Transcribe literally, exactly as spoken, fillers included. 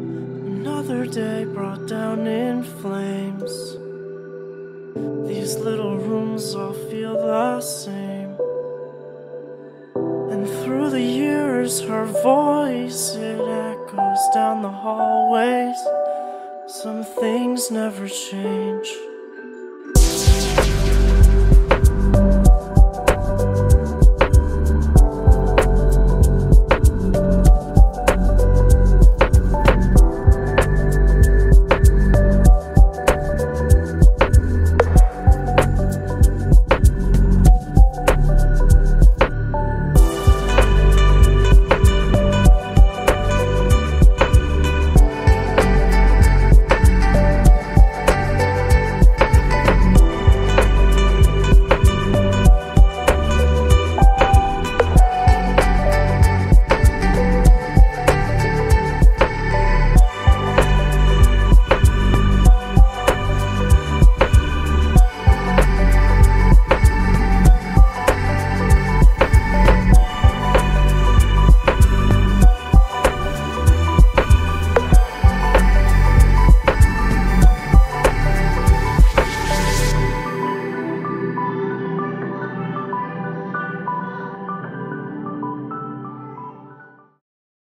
Another day brought down in flames. These little rooms all feel the same. And through the years her voice, it echoes down the hallways. Some things never change.